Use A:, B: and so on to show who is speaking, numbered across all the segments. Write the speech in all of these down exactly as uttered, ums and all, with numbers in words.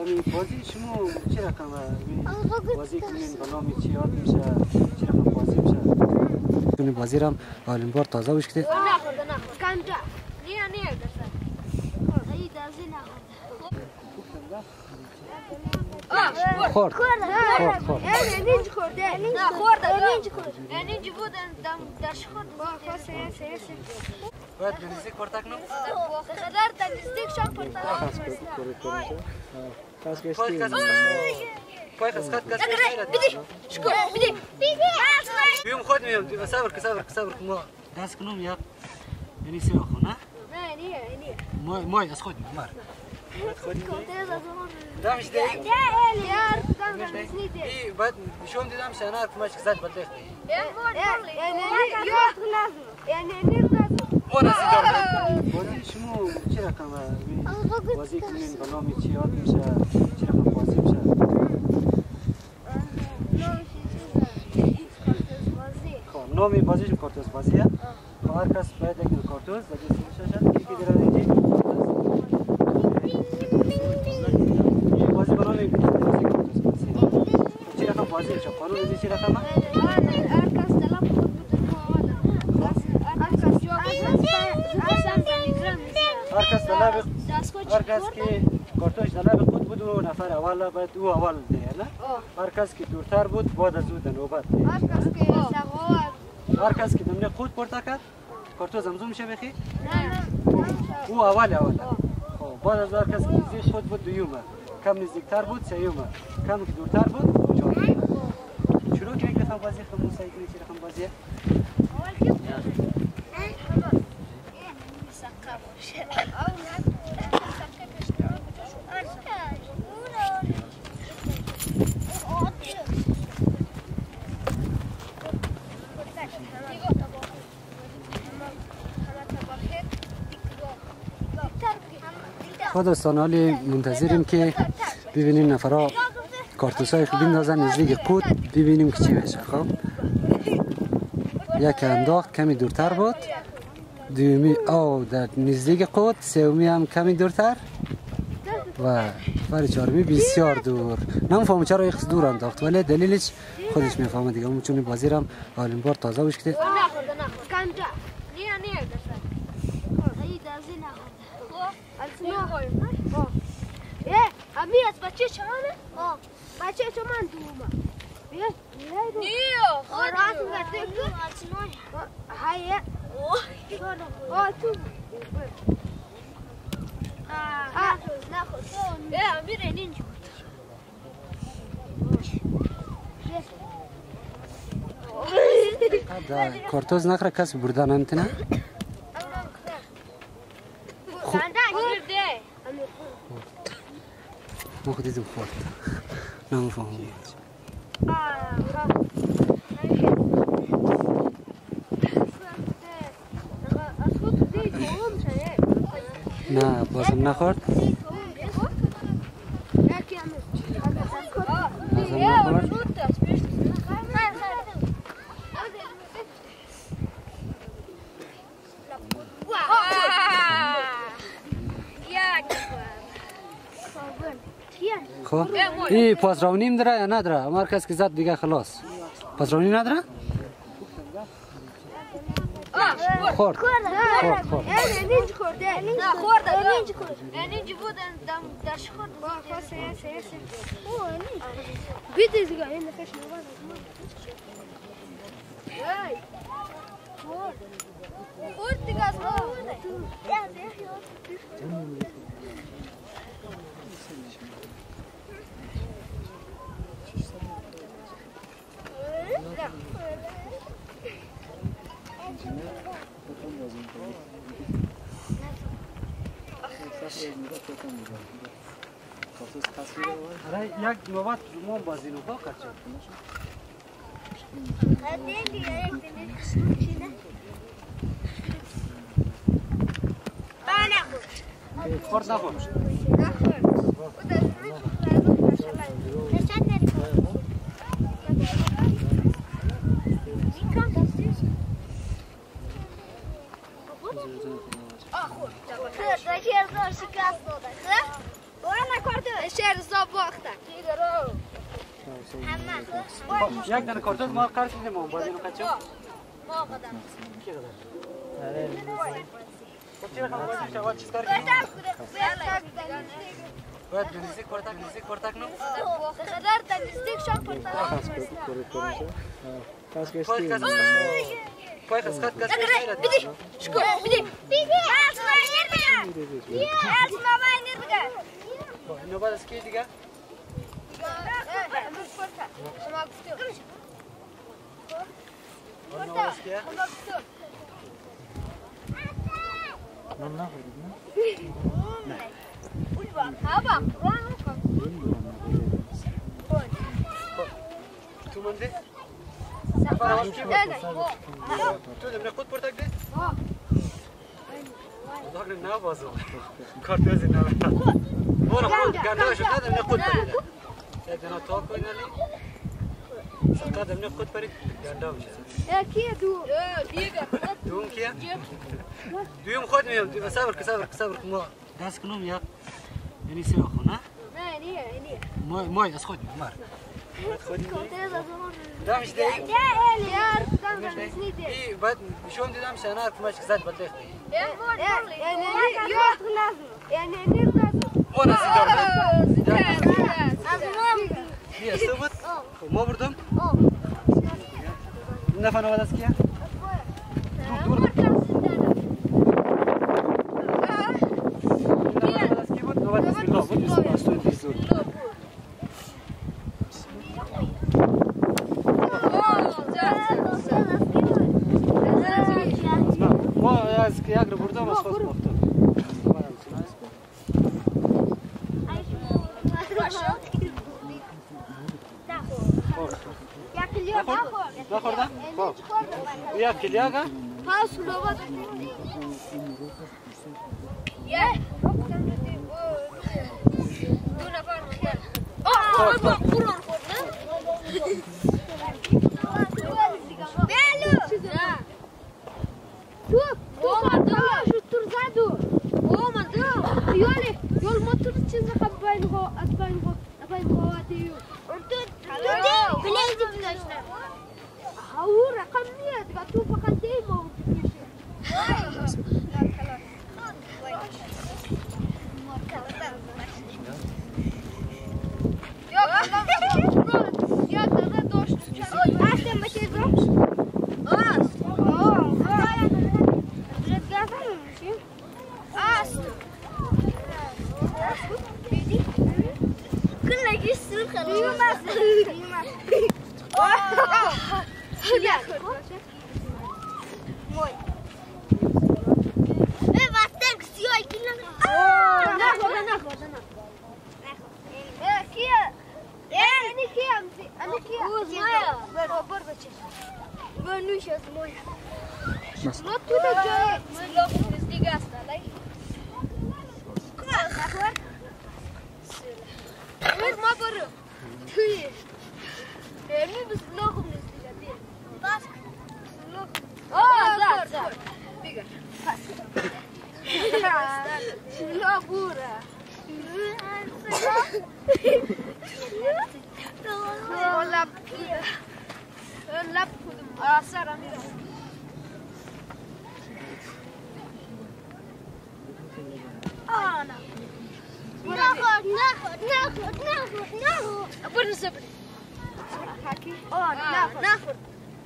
A: امی بازی شما چه رقمه؟ بازی کنین بنامی چی یاد میشه؟ چه رقم بازی میشه؟ کنی بازی رم اولین بار تازه وش کده؟
B: نه خورده نه خورده کانجا نیا نیا دسته ای دازی نه
A: خورد خورد خورد
B: نینج خورده نه خورده نینج خورده نینج بود دم داش خورد با خاصه سه سه
A: باید نزدیک پرتاک نم
B: خدار تا نزدیک شو پرتاک
A: کاس کشتی پای کاس کات کاس
B: بدی شکر بدی
A: بیوم خود میام صبر صبر صبر ما دست کنم یا یعنی سه آخو نه
B: نه نیا نیا
A: مای مای از خود مار دامش دی
B: یار دام نسنیدی
A: ای بعد شوم دیدم شنار کماش کسات بدلخ
B: یعنی یاد لازم یعنی نیر لازم
A: وانا سیدار بازی شما چه رقمه بازی کنین بنامی چی یاد میشه چه رقم بازی میشه نامی بازیش کارتوس بازیه هر کس باید یک کارتوس دادی سیمشش یکی دیگر اینجی بازی بنامی بازی کارتوس بازی چه رقم بازی میشه قانون دیدی چه رقمه
B: هر کس طلب خود بده هر کس جو
A: هر کس طلب هر کس که کارتوش طلب خود بود و نفر اول باید او اول ده نه هر کس که دورتر بود بعد از او در نوبت
B: هر کس که سوال
A: هر کس که دمنه خود پرتا کرد کارتو زمزم میشه بخی
B: نه
A: او اول اول خب بعد از هر کس که نزدیک خود بود دویومه کم نزدیکتر بود سیومه کم که دورتر بود چهارم شروع کنید که بازی خمون سعی کنید چه رقم بازیه خود دوستان حالی منتظریم که ببینیم نفرها کارتوسای خوب بندازن نزدیک قوت ببینیم که چی بشه. خب یک انداخت کمی دورتر بود دومی او در نزدیک قوت سومی هم کمی دورتر و نفر چهارمی بسیار دور. نمیفهمم چرا یک دور انداخت ولی دلیلش خودش میفهمه دیگه. اون چون بازی رو اولین بار تازه وش کده.
B: Ami az bacı çamane? Ha. Bacı çaman tuğma. Niye? Niye? Orası verdik. Hayır. Oh. Oh tu. Ah. Ne koşuyor? Ya bir enin.
A: Da kortoz nakra kas buradan antena. ما خديتهم خورت نعم فهم نه بازم نخورد خب این پاسراونیم داره یا نداره؟ هر کس که زد دیگه خلاص. پاسراونی نداره؟ خورد. خورد خورد.
B: نینج خورده. نه خورده. نینج خورده. نینج بود دم داش خورد. با خاصه سه سه. اوه نینج. بیت دیگه این نفش نواد. ای. خورد. خورد دیگه از ما. یا دیگه.
A: یک نوبت ما بازی رو با کچه خورد نخورد
B: شکست داده. برو نکرده. شیر در حساب باخته
A: یک دانه کارتون ما قرض میدیم ما باید اینو کچو
B: ما قدم
A: کی قدر خب چی رقم باید میشه باید چیز کار کنیم باید نزدیک کارتک نزدیک کارتک نو
B: قدر در نزدیک شاک کارتک
A: پای کس پای کس کس کس
B: بیدی شکو بیدی بیدی اسما اینر بگه اسما با اینر بگه
A: اینو باید از کی دیگه
B: شما گفتو
A: اینو باید از کیه
C: من نخوردیم نه؟
B: هابا قرآن
A: تو منده؟ تو دم نخود پرتک ده؟ داغ نه بازو کارت وزی نه برو خود گنداش دادم نخود پرید یک دنا تا کوی نلی سقادم نخود پرید گندا میشه
B: کیه دو دیگه
A: دوم کیه دوم خود میام صبر که صبر که صبر که ما دست کنم یا یعنی سه آخو نه
B: نه نیه نیه
A: مای مای از خود مار خود دامش دی
B: یا الیار دامش نیده
A: ای بعد شوم دیدم شنار کماش زد بلده
B: یعنی یاد لازم یعنی نیر لازم
A: اون سیدار
B: از مام
A: بیا ثبت ما بردم نفنا ولا سكيا دور دور ولا سكيا بود نوبت بسم الله بود بسم الله استوي تزور ما از کی اگر بردم از خود گفتم نخوردم؟ خب یک کلیاگه؟
B: پاس لوبا یه دو نفر خیال آه با قرآن خود نه؟ بلو تو تو خدا شو ترزادو او من دو یالی یال موتور چیز خب باین هو از باین هو باین هو دیو تو تو بلیزی بلاشنا هو رقم نیست دیگه تو فقط دیمو میشه یا کلام یا داده دوست آسته میشه برو آس آه درست گفتم میشه آس دیدی کل گیسو خالی ماست آه یا موی به وقت کسیای کلا آه نه خدا نه خدا نه اه کیه اه کیه امسی انا کیه مایا برو برو بچه برو نوش از مایا ما تو ده جای سلام نزدیک است لای کار برو ما برو توی نمی بس لوکم نزدیک دی باش لوک آه زار زار بگیر لا بورا لب لب کدوم آسر امیرم آه نه نخور نخور نخور نخور نخور برو صبری حکی آه نخور نخور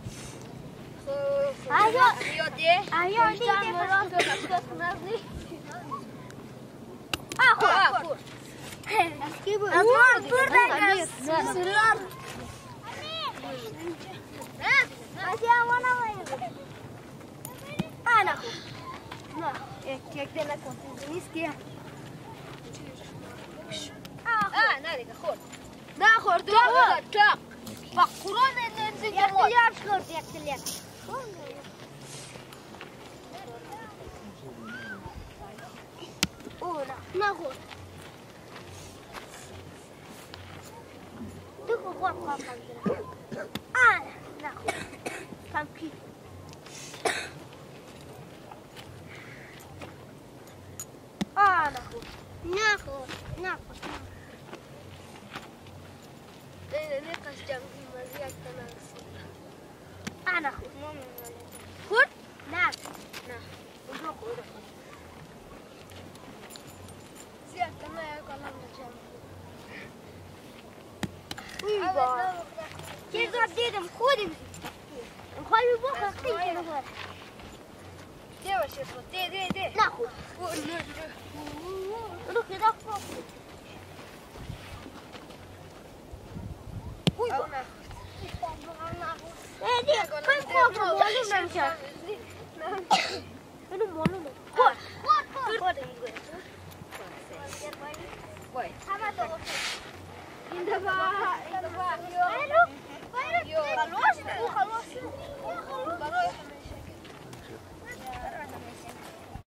B: آیا آیا دیگه مراد تو نشد کنی آخور آخور اسکی بود آخور بردن سلام آسیا وانا وای آنا نه یک یک دیگه نکن نیست که آه نه دیگه خور نه خور دو چاق با قرآن ننزل جمال یک لیاب خورد یک لیاب اوه نه نه خور تو خور خور خور آه نه خور پمکی آه نه خور نه خور نه خور قش جمع مزی یک تنه انا خود خود؟ نه نه اونجا خود زیاد تنه یک الان جمع اوی با چه زاد دیدم خودم خواهی بخور خیلی کنه ده باشه خود ده ده ده نه خود رو که دا خود اوی با نه دیگه خواهی خواب رو بازم نمیشه